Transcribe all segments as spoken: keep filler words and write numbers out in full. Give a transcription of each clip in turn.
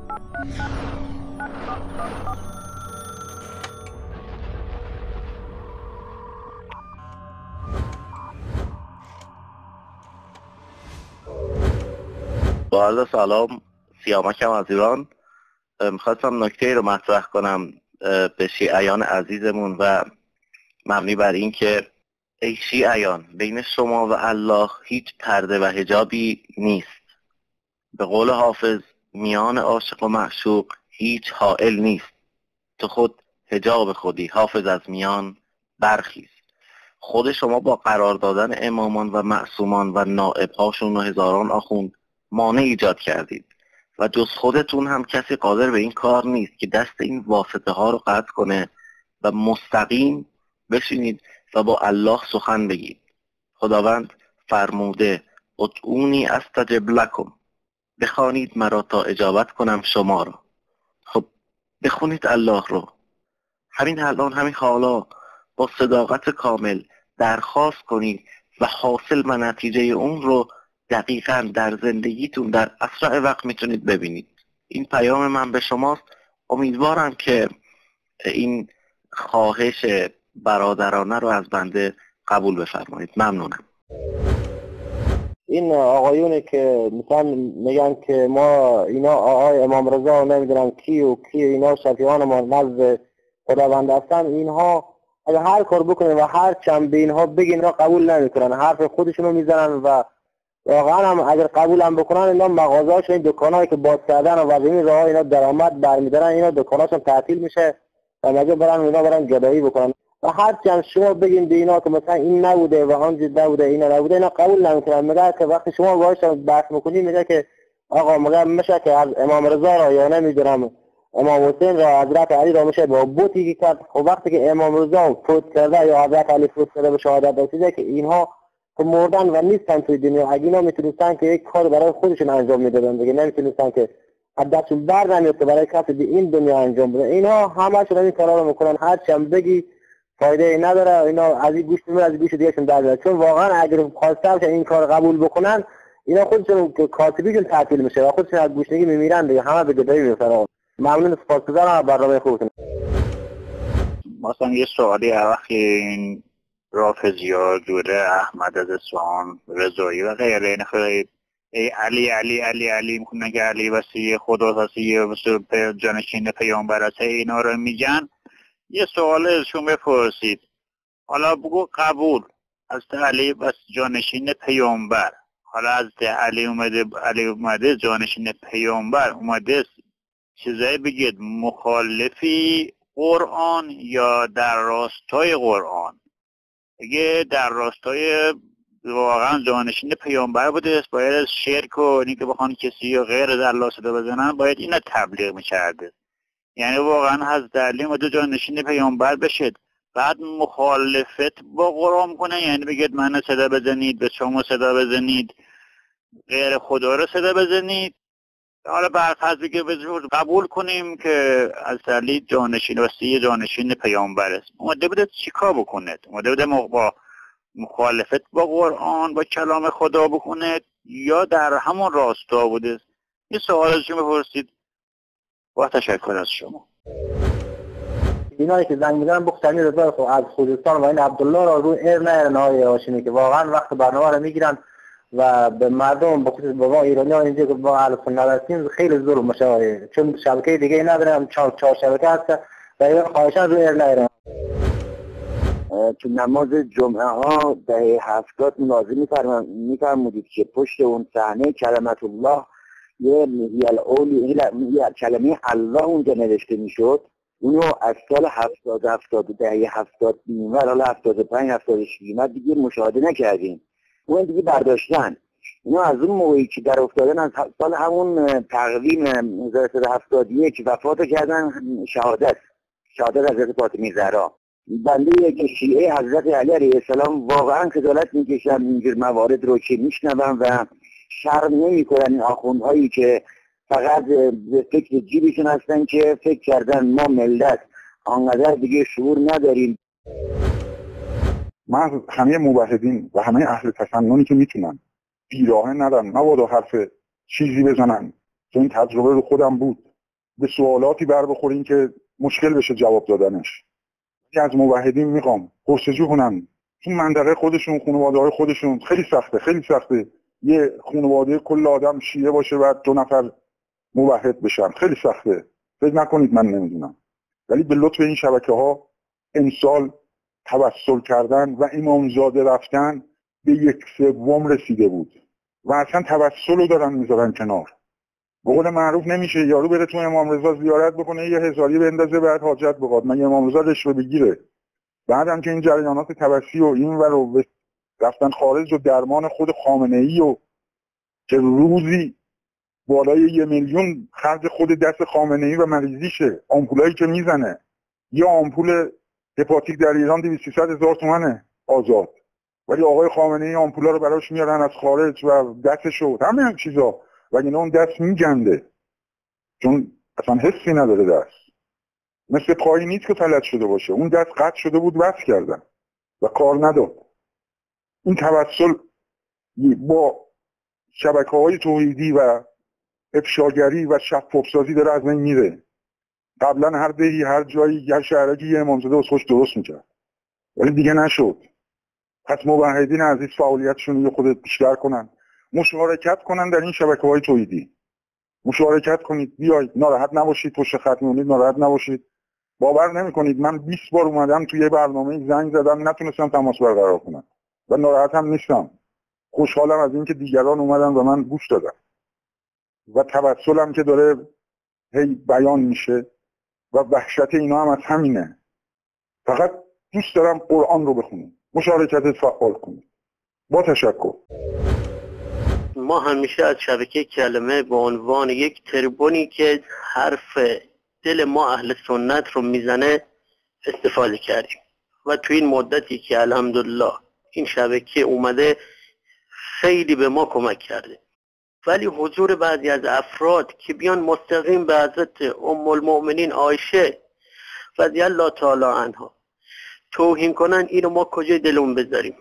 با عرض سلام، سیامکم از ایران. میخواستم نکته رو مطرح کنم به شیعیان عزیزمون و مبنی بر این که ای شیعیان، بین شما و الله هیچ پرده و حجابی نیست. به قول حافظ میان عاشق و معشوق هیچ حائل نیست. تو خود حجاب خودی، حافظ از میان برخیز. خود شما با قرار دادن امامان و معصومان و نائبهاشون و هزاران آخوند مانع ایجاد کردید و جز خودتون هم کسی قادر به این کار نیست که دست این واسطه ها رو قطع کنه و مستقیم بشینید و با الله سخن بگید. خداوند فرموده ادعونی استجب لکم، بخوانید مرا تا اجابت کنم شما رو. خب بخونید الله رو، همین الان، همین حالا با صداقت کامل درخواست کنید و حاصل و نتیجه اون رو دقیقاً در زندگیتون در اسرع وقت میتونید ببینید. این پیام من به شماست. امیدوارم که این خواهش برادرانه رو از بنده قبول بفرمایید. ممنونم. این آقایونی که مثلا میگن که ما اینا آقای امام رضا و نمیدونم کی و کی اینا شفیعان ما نزد خداوند هستن، اینها اگه هر کار بکنن و هر چند به اینها بگین اینا قبول نمیکنن، حرف خودشونو میزنن و واقعا هم اگر قبول هم بکنن اینا مغازه‌هاشون، این دکانایی که باز کردن و این راه اینا درآمد برمیدارن، اینا دکاناشون تعطیل میشه و مگه برن اینا برن گدایی بکنن. و هر چند شما بگین به اینا که مثلا این نبوده و آن جد نبوده اینا نبوده، اینا قبول نمیکنن. میگه که وقتی شما باهاش بحث میکنید میگه که آقا میگه میشه که از امام رضا را یا نمیدونم امام حسین را، حضرت علی را میشه با بوتی که کرد. خب وقتی که امام رضا فوت کرده یا حضرت علی فوت کرده به شهادت رسیده که اینها که مردن و نیستن توی دنیا، اگه اینا میتونستن که یک کار برای خودشون انجام میدادن دیگه، نمیتونستن که حداقل بر نمیاد برای کسی به این دنیا انجام بده. اینا همشون این کارا رو میکنن، هر چند بگی فایده ای نداره. اینا از این گوش میاد از این گوش دیگه شون در میاد، چون واقعا اگر خواستن که این کار قبول بکنن اینا خودشون کاتبیشون تعطیل میشه و خودشون از گوشنگی میمیرن دیگه، همه به گدایی میفتن. ممنون، سپاسگزارم برنامه خوبتون. مثلا یه سوالی وقتی این رافضی‌ها دوره احمد از اصفهان، رضایی و غیره، این خیلی ای علی علی علی علی میخونن که علی وسیع خدا، وسیع جانشین پیامبر است، اینا رو میگن. یه سوال ازشون بپرسید، حالا بگو قبول از علی بس جانشین پیامبر، حالا از علی اومده علی اومده جانشین پیامبر اومده، چیزایی بگید مخالفی قرآن یا در راستای قرآن؟ اگه در راستای واقعا جانشین پیامبر بوده باید از شرک و اینی که بخوان کسی یا غیر از الله صدا بزنن باید اینا تبلیغ میکرده. یعنی واقعا حضرت علی اومده جانشین پیامبر بشید بعد مخالفت با قرآن کنه، یعنی بگید من صدا بزنید، به شما صدا بزنید، غیر خدا رو صدا بزنید. حالا برخلاف که قبول کنیم که از علی جانشین وسیع جانشین پیامبر است، اومده بوده چیکار بکنه؟ اومده بوده با مخالفت با قرآن با کلام خدا بکنه یا در همون راستا بوده؟ یه سوال ازشون بپرسید. با تشکر از شما. اینایی که زنگ میزنن بخشنی رضا از خوزستان و این عبدالله را روی ایر نیرن های هاشمی که واقعا وقت برنامه رو میگیرن و به مردم بخصوص به ما ایرانی ها اینجا که با اهل سنت هستیم خیلی ظلم میشه، چون شبکه دیگه ندارم، چهار چهار شبکه هست و این خواهشان روی ایر نیرن. تو نماز جمعه ها دهه هفتاد مناظر میفرمودید که پشت اون صحنه کلمت الله یه میگی کلمه الله اونجا نوشته میشد. اونو از سال هفتاد هفتاد دهه هفتاد میومد، حالا هفتاد و پنج هفتاد و شش میومد دیگه مشاهده نکردیم، اون دیگه برداشتن. اینا از اون موقعی که در افتادن از سال همون تقویم هزار و سیصد و هفتاد و یک وفات کردن شهادت شهادت حضرت فاطمه زهرا. بنده یک شیعه حضرت علی علیه السلام واقعا خجالت میکشم اینجور موارد رو که میشنوم و شرم نمیکنن این آخوندهایی که فقط به فکر جیبشون هستن که فکر کردن ما ملت آنقدر دیگه شعور نداریم. من از همه موحدین و همه اهل تسننی که میتونن بیراهه ندارم، مبادا حرف چیزی بزنن، چون این تجربه رو خودم بود. به سوالاتی بر بخورین که مشکل بشه جواب دادنش. از موحدین میخوام پرسجو کنن تو منطقه خودشون، خانواده‌های خودشون. خیلی سخته، خیلی سخته یه خانواده کل آدم شیعه باشه و دو نفر موحد بشن. خیلی سخته. فکر نکنید من نمیدونم. ولی به لطف این شبکه‌ها امسال توسل کردن و امامزاده رفتن به یک سوم رسیده بود و اصلا توسل رو دارن میذارن کنار. به قول معروف نمیشه یارو بره تو امام رضا زیارت بکنه یه هزاری بندازه بعد حاجت بخواد. من امام رضا رشوه بگیره؟ بعدم که این جریانات توسلی و این و رو رفتن خارج و درمان خود خامنه‌ای و که روزی بالای یه میلیون خرج خود دست خامنه‌ای و مریضیشه. آمپولایی که میزنه، یه آمپول هپاتیک در ایران دویست سیصد هزار تومنه آزاد، ولی آقای خامنه‌ای آمپولا رو براش میارن از خارج و دستشو همه هم چیزا، ولی اون دست میگنده چون اصلا حسی نداره. دست مثل پایی نیست که فلج شده باشه، اون دست قطع شده بود وصل کردن و کار نداد. این توسل با شبکه‌های توحیدی و افشاگری و شفاف‌سازی داره از این میره. قبلا هر دهی هر جایی هر شهرکی یه امامزاده از خوش درست میکرد ولی دیگه نشد. پس موحدین عزیز فعالیتشون رو خودت بیشتر کنن، مشارکت کنن در این شبکه‌های توحیدی. مشارکت کنید، بیایید، ناراحت نباشید، پشت خط میمونید ناراحت نباشید. باور نمی‌کنید من بیست بار اومدم توی یه برنامه زنگ زدم نتونستم تماس برقرار کنم و ناراحت هم نیستم. خوشحالم از اینکه دیگران اومدن و من گوش دادم و توسلم که داره هی بیان میشه و وحشت اینا هم از همینه. فقط دوست دارم قرآن رو بخونیم، مشارکت فعال کنیم. با تشکر. ما همیشه از شبکه کلمه به عنوان یک تریبونی که حرف دل ما اهل سنت رو میزنه استفاده کردیم و تو این مدتی که الحمدلله این شبکه اومده خیلی به ما کمک کرده. ولی حضور بعضی از افراد که بیان مستقیم به حضرت ام المؤمنین عایشه رضی الله تعالی عنها توهین کنن، اینو ما کجای دلمون بذاریم؟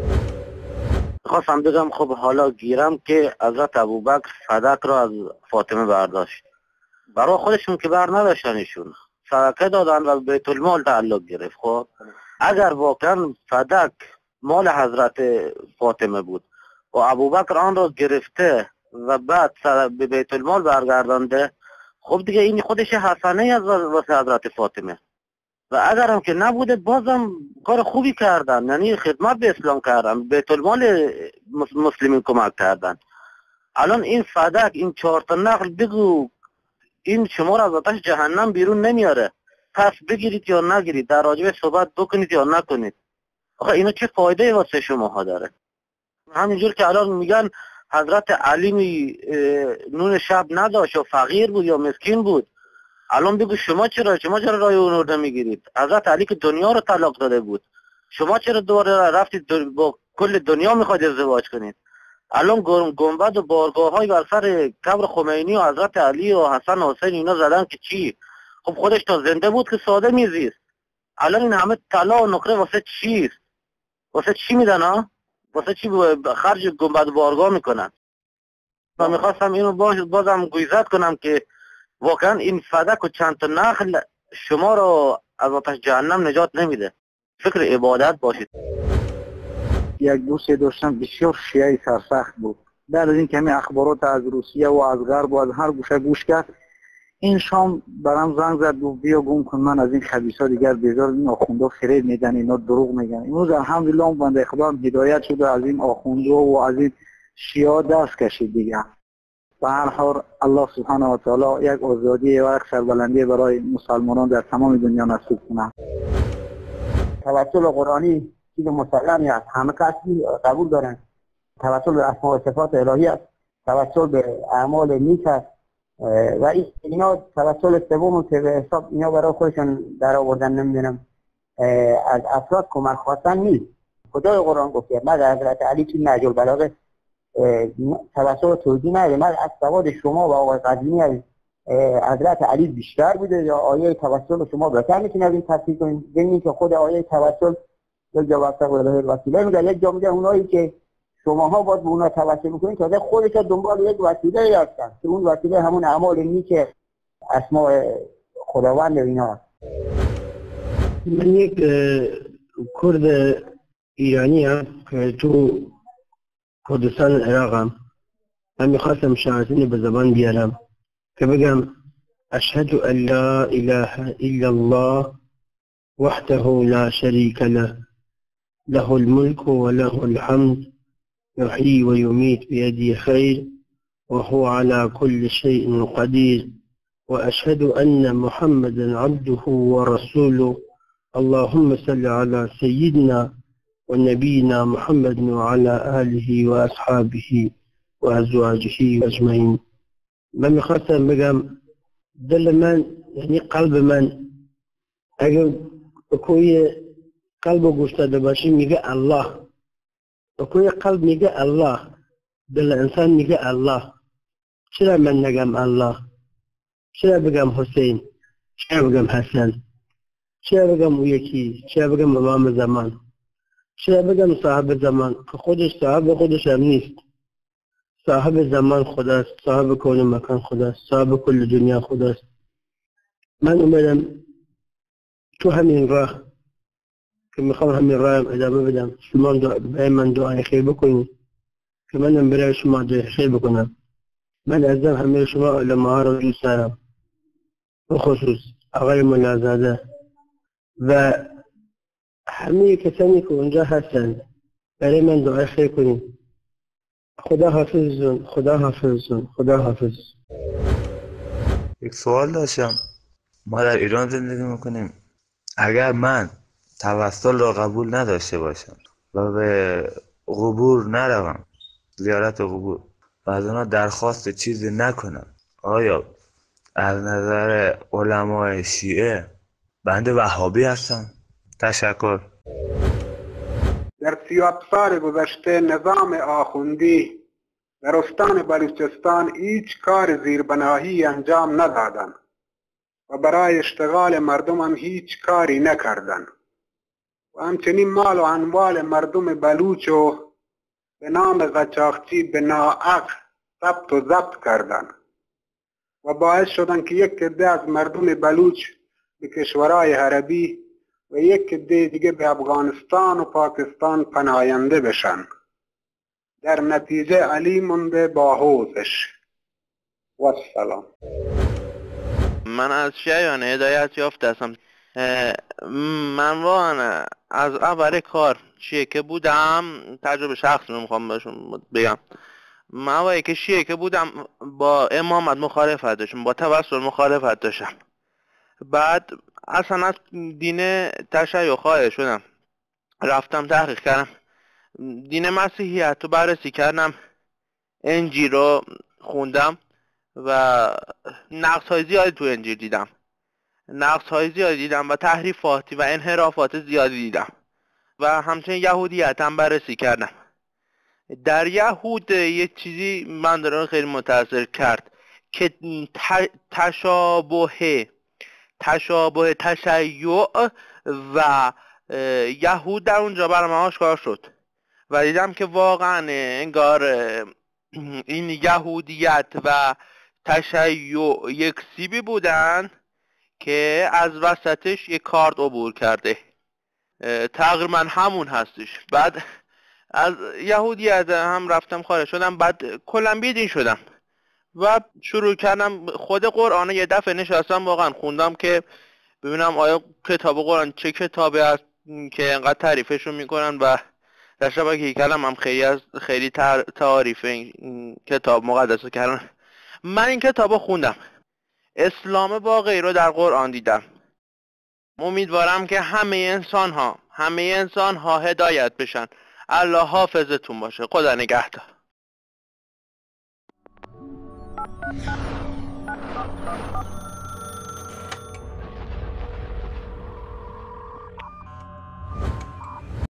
خواستم بگم خب حالا گیرم که حضرت ابوبکر صدق را از فاطمه برداشت، برای خودشون که بر نداشتن، ایشون صدقه دادن و بیت المال تعلق گرفت. خب اگر واقعا صدق مال حضرت فاطمه بود و ابوبکر آن را گرفته و بعد به بیت المال برگردانده، خب دیگه این خودش حسنه از واسه حضرت فاطمه. و اگر هم که نبوده بازم کار خوبی کردن، یعنی خدمت به اسلام کردن، بیت المال مسلمین کمک کردن. الان این صدق، این چهار تا نقل بگو این شما را از آتش جهنم بیرون نمیاره، پس بگیرید یا نگیرید، در راجع صحبت بکنید یا نکنید. آخه اینا چه فایده واسه شما ها داره؟ همینجور که الان میگن حضرت علی نون شب نداشت و فقیر بود یا مسکین بود، الان بگو شما چرا شما چرا رای اون رو نمیگیرید؟ حضرت علی که دنیا رو طلاق داده بود، شما چرا دوباره رفتید با کل دنیا میخواید ازدواج کنید؟ الان گنبد و بارگاه های بر سر قبر خمینی و حضرت علی و حسن و حسین اینا زدن که چی؟ خب خودش تا زنده بود که ساده میزیست. الان این همه طلا و نقره واسه چیست؟ واسه چی میدن ها؟ واسه چی خرج گنبد و بارگاه میکنن؟ من میخواستم اینو باز بازم گویزد کنم که واقعا این فدک و چند تا نخل شما رو از آتش جهنم نجات نمیده. فکر عبادت باشید. یک دوست داشتم بسیار شیعه سرسخت بود. بعد از این کمی اخبارات از روسیه و از غرب و از هر گوشه گوش کرد، این شام برام زنگ زد و بیا گم کن، من از این خبیثا دیگر بیزار، این آخوندا فریب میدن، اینا دروغ میگن. امروز الحمدلله اون بنده خدا هم هدایت شده، از این آخوندا و از این شیعه دست کشید دیگه. به هر حال الله سبحانه و تعالی یک آزادی و یک سربلندی برای مسلمانان در تمام دنیا نصیب کنه. توسل قرآنی چیز مسلمی است، همه کسی قبول دارن. توسل به اسماء و صفات الهی است، توسل به اعمال نیک است و اینا توسل سوم که به حساب اینا برای خودشون در آوردن نمیدونم از افراد کمک خواستن نیست. خدای قرآن گفته بعد حضرت علی که نهج البلاغه توسل توحیدی نداره، من از سواد شما و آقای قدیمی از حضرت علی بیشتر بوده یا آیه توسل شما بهتر میتونید این تفسیر کنید؟ ببینید که خود آیه توسل یک جا واسه وسیله میگه، یک جا میگه اونایی که شماها باید به اونا توسل میکنید تازه خودش دنبال یک وسیله هستن که اون وسیله همون اعمال نیک اسماء خداوند اینا. من یک کرد ایرانی هم که تو کردستان عراق هم من میخواستم شهادتین به زبان بیارم که بگم اشهد ان لا اله الا الله وحده لا شریک له له الملك وله الحمد يحيي ويميت بيده خير وهو على كل شيء قدير وأشهد أن محمدا عبده ورسوله اللهم صل على سيدنا ونبينا محمد وعلى آله وأصحابه وأزواجه أجمعين. من میخواستم بگم دل من یعنی قلب من اگر کوی قلب گوش داده باشی میگه الله، کوی قلب میگه الله، دل انسان میگه الله. چرا من نگم الله؟ چرا بگم حسین؟ چرا بگم حسن؟ چرا بگم او یکی؟ چرا بگم امام زمان؟ چرا بگم صاحب زمان که خودش صاحب خودش هم نیست؟ صاحب زمان خداست، صاحب کون مکان خداست، صاحب کل دنیا خداست. من اومدم تو همین راه که میخوام همین راه هم ادامه بدم، شما برای من دعای خیر بکنید که منم برای شما دعای خیر بکنم. من ازم همه شما علماء ها رو دوست دارم، بخصوص آقای ملازاده و همه کسانی که اونجا هستن برای من دعای خیر کنید. خدا حافظتون، خدا حافظتون، خدا حافظ. یک سوال داشتم. ما در ایران زندگی میکنیم. اگر من توسل را قبول نداشته باشم و به قبور نروم، زیارت قبور، و از اونا درخواست چیزی نکنم، آیا از نظر علمای شیعه بنده وهابی هستم؟ تشکر. در سی و هفت سال گذشته نظام آخوندی در استان بلوچستان هیچ کار زیربنایی انجام ندادند و برای اشتغال مردم هم هیچ کاری نکردند و همچنین مال و اموال مردم بلوچ و به نام قاچاقچی به ناحق ثبت و ضبط کردند و باعث شدند که یک عده از مردم بلوچ به کشورهای عربی و یک عده دیگه به افغانستان و پاکستان پناهنده بشن. در نتیجه علی مونده با حوزش. و السلام. من از شیعیان هدایت یافته هستم. من واقعا از اول کار شیعه که بودم، تجربه شخصی رو میخوام بهشون بگم، من وقتی که شیعه که بودم با امامت مخالفت داشتم، با توسل مخالفت داشتم. بعد اصلا از دین تشیع خارج شدم، رفتم تحقیق کردم، دین مسیحیت رو بررسی کردم، انجیل رو خوندم و نقص های زیادی تو انجیل دیدم نقص های زیادی دیدم و تحریفاتی و انحرافات زیادی دیدم و همچنین یهودیت هم بررسی کردم. در یهود یک چیزی من دارم خیلی متاثر کرد که تشابه تشابه تشیع و یهود در اونجا برام آشکار شد و دیدم که واقعا انگار این یهودیت و تشیع یک سیبی بودن که از وسطش یک کارد عبور کرده، تقریبا همون هستش. بعد از یهودیت هم رفتم خارج شدم، بعد کلا بیدین شدم و شروع کردم خود قرآن یه دفعه نشستم واقعا خوندم که ببینم آیا کتاب قرآن چه کتابی هست که انقدر تعریفشون میکنن و در شبکه کلم هم خیلی از خیلی تعریف این کتاب مقدس کردن. من این کتاب خوندم، اسلام واقعی رو در قرآن دیدم. امیدوارم که همه انسان ها همه انسان ها هدایت بشن. الله حافظتون باشه. خدا نگهدار.